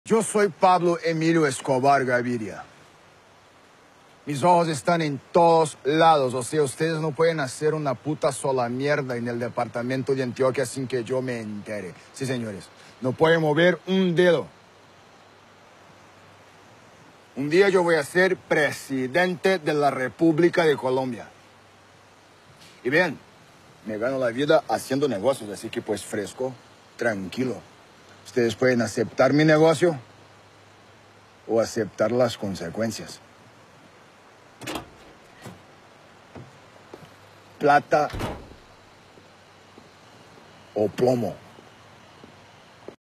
Yo soy Pablo Emilio Escobar Gaviria. Mis ojos están en todos lados. O sea, ustedes no pueden hacer una puta sola mierda en el departamento de Antioquia sin que yo me entere. Sí, señores. No pueden mover un dedo. Un día yo voy a ser presidente de la República de Colombia. Y bien, me gano la vida haciendo negocios, así que pues fresco, tranquilo. Ustedes pueden aceptar mi negocio o aceptar las consecuencias. Plata o plomo.